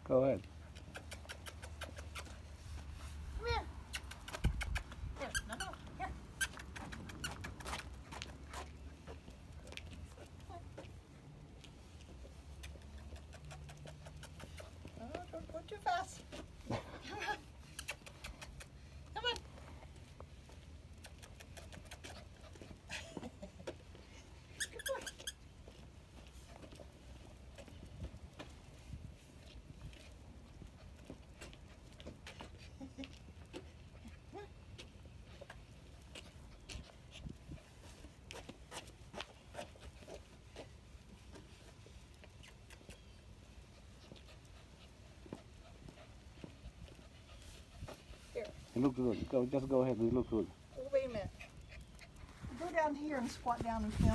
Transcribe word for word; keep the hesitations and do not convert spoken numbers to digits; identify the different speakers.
Speaker 1: Go ahead.
Speaker 2: Come here. Here, no, no, here. Oh, don't go too fast. Come on. Come on. Good boy. Here.
Speaker 1: You look good. Go, just go ahead and look good.
Speaker 2: Oh, wait a minute. Go down here and squat down and film.